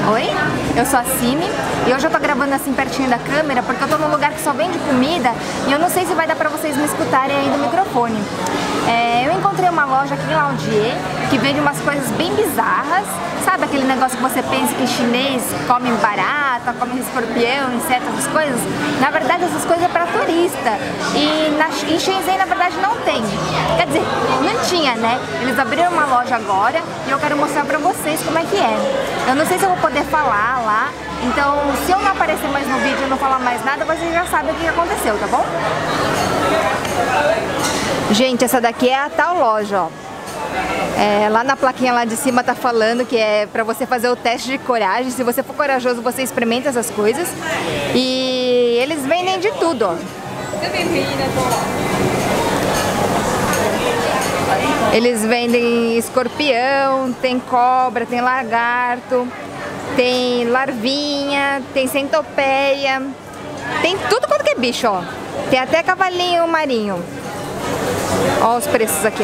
Oi, eu sou a Cine e hoje eu tô gravando assim pertinho da câmera porque eu tô num lugar que só vende comida e eu não sei se vai dar pra vocês me escutarem aí do microfone. Eu encontrei uma loja aqui em Laudier que vende umas coisas bem bizarras, sabe aquele negócio que você pensa que chinês come barata, come escorpião, insetos, essas coisas? Na verdade essas coisas é pra turista e em Shenzhen na verdade não tem, quer dizer, não tinha, né? Eles abriram uma loja agora e eu quero mostrar pra vocês como é que é. Eu não sei se eu vou poder falar lá, então se eu não aparecer mais no vídeo e não falar mais nada, vocês já sabem o que aconteceu, tá bom? Gente, essa daqui é a tal loja, ó. Lá na plaquinha lá de cima tá falando que é pra você fazer o teste de coragem. Se você for corajoso, você experimenta essas coisas. E eles vendem de tudo, ó. Eles vendem escorpião, tem cobra, tem lagarto, tem larvinha, tem centopeia, tem tudo quanto que é bicho, ó. Tem até cavalinho marinho. Ó os preços aqui, ó.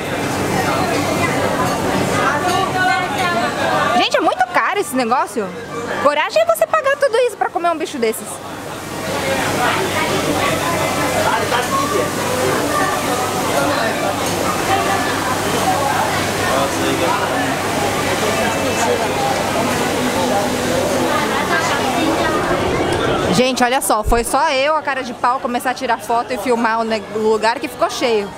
Gente, é muito caro esse negócio. Coragem é você pagar tudo isso pra comer um bicho desses. Gente, olha só, foi só eu, a cara de pau, começar a tirar foto e filmar o lugar que ficou cheio.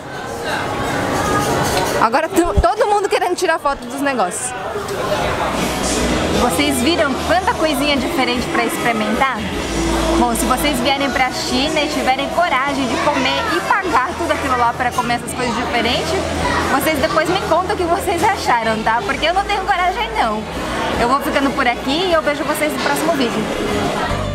Agora todo mundo querendo tirar foto dos negócios. Vocês viram quanta coisinha diferente para experimentar? Bom, se vocês vierem pra China e tiverem coragem de comer e pagar tudo aquilo lá para comer essas coisas diferentes, vocês depois me contam o que vocês acharam, tá? Porque eu não tenho coragem não. Eu vou ficando por aqui e eu vejo vocês no próximo vídeo.